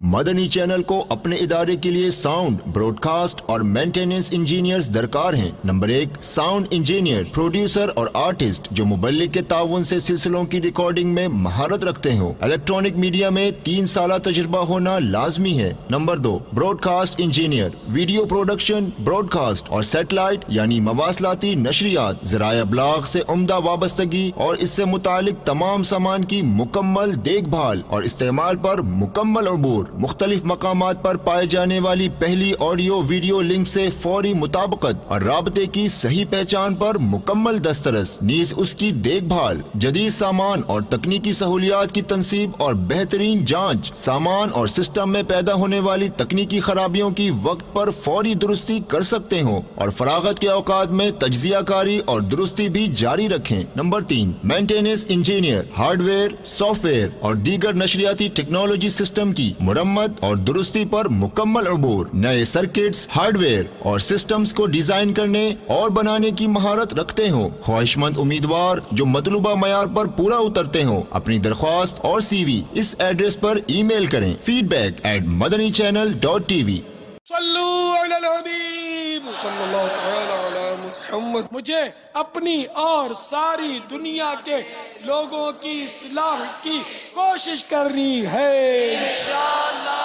مدنی channel کو اپنے ادارے کے لیے ساؤنڈ، براڈکاسٹ اور مینٹیننس انجینئرز درکار ہیں۔ نمبر 1، ساؤنڈ انجینئر، پروڈیوسر اور آرٹسٹ جو مبلغ کے تعاون سے سلسلوں کی ریکارڈنگ میں مہارت رکھتے ہوں۔ الیکٹرانک میڈیا میں 3 سالہ تجربہ ہونا لازمی ہے۔ Number 2، broadcast engineer, video production, broadcast اور سیٹلائٹ یعنی مواصلاتی نشریات، ذرائع ابلاغ سے عمدہ وابستگی اور اس سے متعلق تمام سامان کی مکمل دیکھ بھال اور استعمال پر مکمل عبور، مختلف مقامات پر پائے جانے والی پہلی آڈیو ویڈیو لنک سے فوری مطابقت اور رابطے کی صحیح پہچان پر مکمل دسترس، نیز اس کی دیکھ بھال، جدید سامان اور تکنیکی سہولیات کی تنصیب اور بہترین جانچ، سامان اور سسٹم میں پیدا ہونے والی تکنیکی خرابیوں کی وقت پر فوری درستی کر سکتے ہوں اور فراغت کے اوقات میں تجزیہ کاری اور درستی بھی جاری رکھیں۔ Number 3، maintenance engineer, hardware, software اور دیگر نشریاتی ٹیکنالوجی سسٹم کی مرمت اور درستی پر مکمل عبور، نئے سرکٹس، ہارڈ ویئر اور سسٹمز کو ڈیزائن کرنے اور بنانے کی مہارت رکھتے ہوں۔ خواہش مند امیدوار جو مطلوبہ معیار پر پورا اترتے ہوں اپنی درخواست اور سی وی اس ایڈریس پر ای میل کریں: feedback@madanichannel.tv۔ صلو علی الحبیب صلی اللہ تعالی علی محمد۔ مجھے اپنی اور ساری دنیا کے لوگوں کی اصلاح کی کوشش کرنی ہے انشاءاللہ۔